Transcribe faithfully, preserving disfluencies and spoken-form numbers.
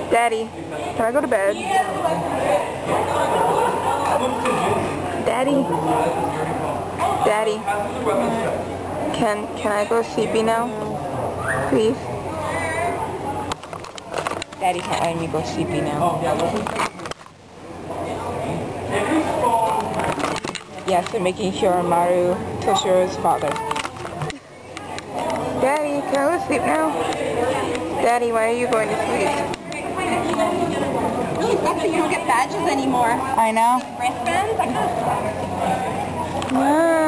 Daddy, can I go to bed? Daddy? Daddy? Can, can I go sleepy now? Please? Daddy can't let me go sleepy now. Yes, they're making Hiyorinmaru Toushiro's father. Daddy, can I go to sleep now? Daddy, why are you going to sleep? That's so you don't get badges anymore. I know. Wristbands? I Yeah.